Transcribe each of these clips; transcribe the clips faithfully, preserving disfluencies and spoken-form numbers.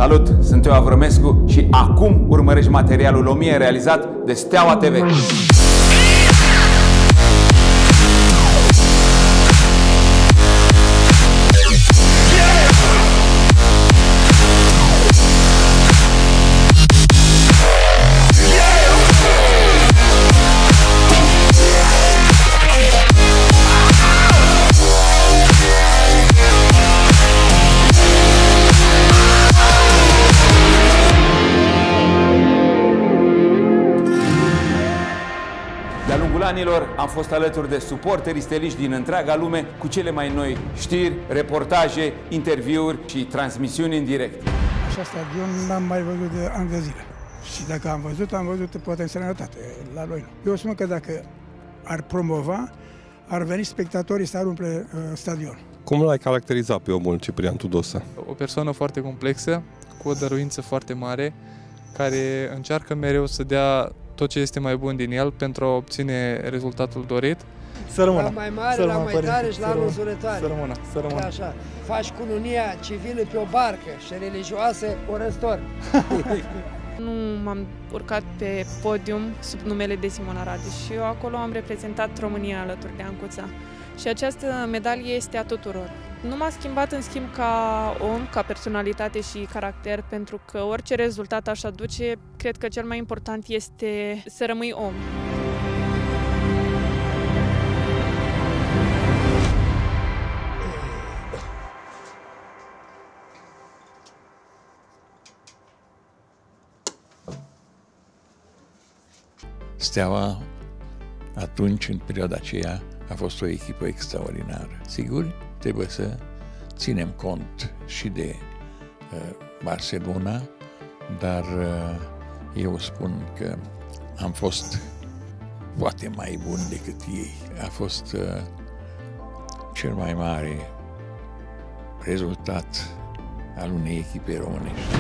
Salut, sunt Teo Avrămescu și acum urmărești materialul o mie realizat de Steaua T V. De-a lungul anilor am fost alături de suporteri steliști din întreaga lume cu cele mai noi știri, reportaje, interviuri și transmisiuni în direct. Așa stadion n-am mai văzut de ani de zile. Și dacă am văzut, am văzut poate în străinătate, la noi. Eu spun că dacă ar promova, ar veni spectatorii să ar umple uh, stadion. Cum l-ai caracterizat pe omul Ciprian Tudosă? O persoană foarte complexă, cu o dăruință foarte mare, care încearcă mereu să dea tot ce este mai bun din el pentru a obține rezultatul dorit. Să rămână. La mai mare, la mai tare și la înălțurătoare. Să rămână, să rămână. Așa. Faci cununia civilă pe o barcă și religioasă o răstor. Nu m-am urcat pe podium sub numele de Simona Radu și eu acolo am reprezentat România alături de Ancuța. Și această medalie este a tuturor. Nu m-a schimbat în schimb ca om, ca personalitate și caracter, pentru că orice rezultat aș aduce, cred că cel mai important este să rămâi om. Steaua, atunci, în perioada aceea, a fost o echipă extraordinară. Sigur, trebuie să ținem cont și de uh, Barcelona, dar uh, eu spun că am fost poate mai bun decât ei. A fost uh, cel mai mare rezultat al unei echipe românești.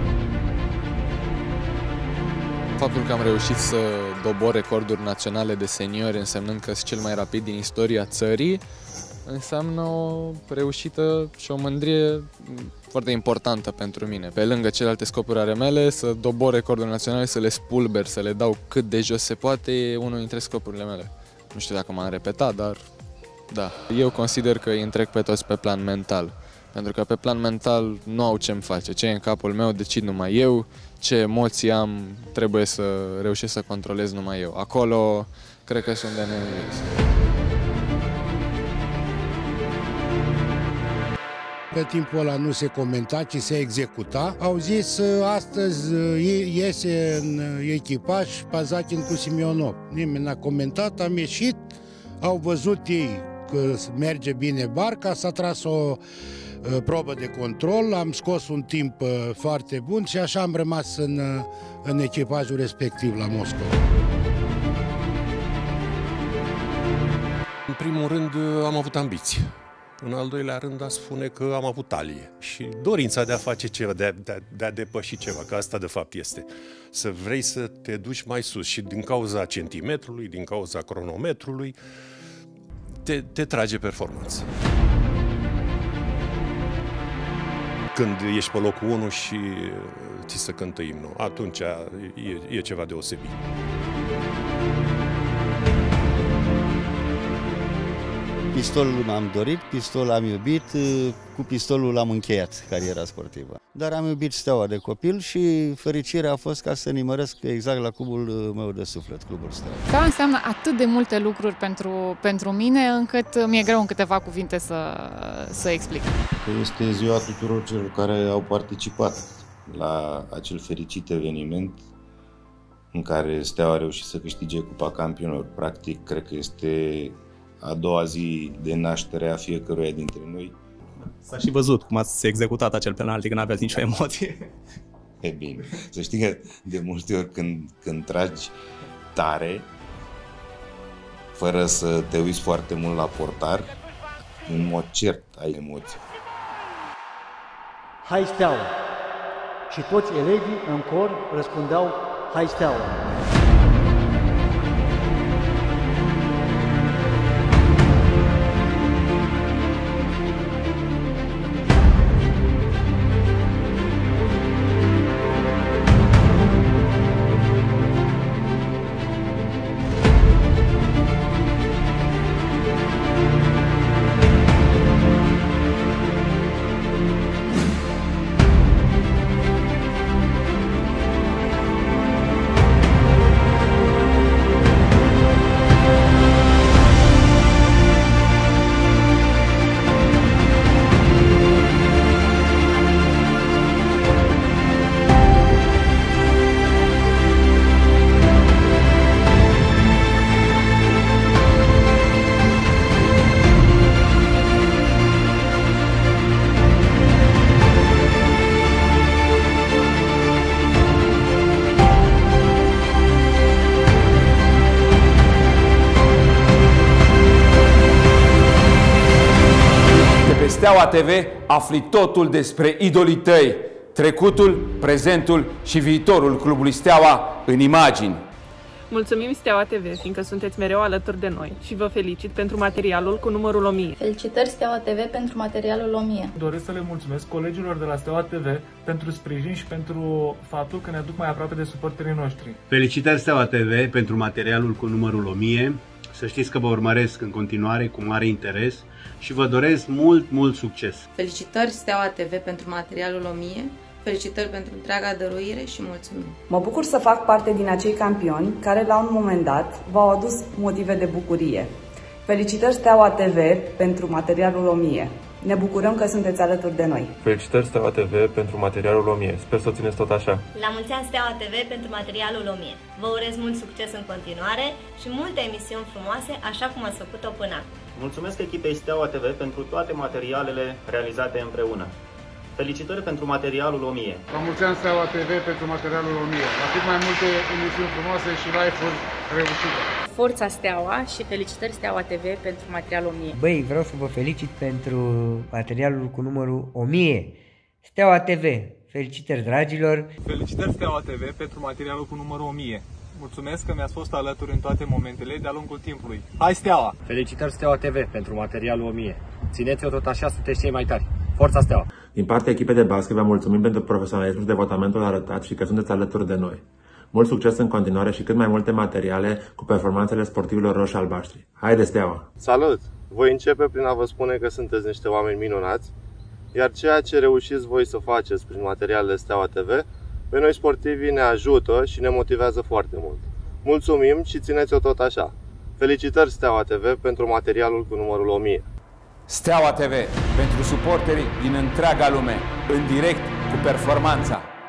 Faptul că am reușit să dobor recorduri naționale de seniori, însemnând că sunt cel mai rapid din istoria țării, înseamnă o reușită și o mândrie foarte importantă pentru mine. Pe lângă celelalte scopuri ale mele, să dobor recorduri naționale, să le spulber, să le dau cât de jos se poate, e unul dintre scopurile mele. Nu știu dacă m-am repetat, dar da. Eu consider că îi întrec pe toți pe plan mental. Pentru că pe plan mental nu au ce-mi face. Ce e în capul meu decid numai eu, ce emoții am trebuie să reușesc să controlez numai eu. Acolo cred că sunt de neînvins. Pe timpul ăla nu se comenta, ci se executa. Au zis, astăzi iese în echipaj Pazatin cu Simionov. Nimeni n-a comentat, am ieșit, au văzut ei că merge bine barca, s-a tras o probă de control, am scos un timp foarte bun și așa am rămas în, în echipajul respectiv la Moscova. În primul rând am avut ambiție. În al doilea rând, aș spune că am avut talie și dorința de a face ceva, de a, de, a, de a depăși ceva, că asta de fapt este. Să vrei să te duci mai sus și din cauza centimetrului, din cauza cronometrului, te, te trage performanță. Când ești pe locul unu și ți se cântă imnul, atunci e, e ceva deosebit. Pistolul m-am dorit, pistolul am iubit, cu pistolul am încheiat cariera sportivă. Dar am iubit Steaua de copil și fericirea a fost ca să nimăresc exact la clubul meu de suflet, clubul Steaua. Steaua înseamnă atât de multe lucruri pentru, pentru mine, încât mi-e greu în câteva cuvinte să, să explic. Este ziua tuturor celor care au participat la acel fericit eveniment în care Steaua a reușit să câștige Cupa Campionilor. Practic, cred că este a doua zi de naștere a fiecăruia dintre noi. S-a și văzut cum ați executat acel penalti, că n-aveați nicio emoție. E bine, să știi că de multe ori când, când tragi tare, fără să te uiți foarte mult la portar, în mod cert ai emoții. Hai Steaua! Și toți elevii în cor răspundeau Hai Steaua! Steaua T V afli totul despre idolii tăi, trecutul, prezentul și viitorul clubului Steaua în imagini. Mulțumim Steaua T V, fiindcă sunteți mereu alături de noi și vă felicit pentru materialul cu numărul o mie. Felicitări Steaua T V pentru materialul o mie. Doresc să le mulțumesc colegilor de la Steaua T V pentru sprijin și pentru faptul că ne aduc mai aproape de suporterii noștri. Felicitări Steaua T V pentru materialul cu numărul o mie. Să știți că vă urmăresc în continuare cu mare interes și vă doresc mult, mult succes. Felicitări Steaua T V pentru materialul o mie. Felicitări pentru întreaga dăruire și mulțumim! Mă bucur să fac parte din acei campioni care la un moment dat v-au adus motive de bucurie. Felicitări Steaua T V pentru materialul o mie. Ne bucurăm că sunteți alături de noi. Felicitări Steaua T V pentru materialul o mie. Sper să o țineți tot așa. La mulți ani Steaua T V pentru materialul o mie. Vă urez mult succes în continuare și multe emisiuni frumoase, așa cum ați făcut-o până acum. Mulțumesc echipei Steaua T V pentru toate materialele realizate împreună. Felicitări pentru materialul o mie. La mulți ani Steaua T V pentru materialul o mie. La cât mai multe emisiuni frumoase și live-uri reușite. Forța Steaua și felicitări Steaua T V pentru materialul o mie. Băi, vreau să vă felicit pentru materialul cu numărul o mie. Steaua T V, felicitări dragilor. Felicitări Steaua T V pentru materialul cu numărul o mie. Mulțumesc că mi-ați fost alături în toate momentele de-a lungul timpului. Hai Steaua! Felicitări Steaua T V pentru materialul o mie. Țineți-o tot așa, sunteți cei mai tari. Forța Steaua! Din partea echipei de basket vă mulțumim pentru profesionalismul și devotamentul arătat și că sunteți alături de noi. Mult succes în continuare și cât mai multe materiale cu performanțele sportivilor roșii albaștri. Haide Steaua! Salut! Voi începe prin a vă spune că sunteți niște oameni minunați, iar ceea ce reușiți voi să faceți prin materialele Steaua T V, pe noi sportivii ne ajută și ne motivează foarte mult. Mulțumim și țineți-o tot așa! Felicitări Steaua T V pentru materialul cu numărul o mie. Steaua T V pentru suporterii din întreaga lume, în direct cu performanța.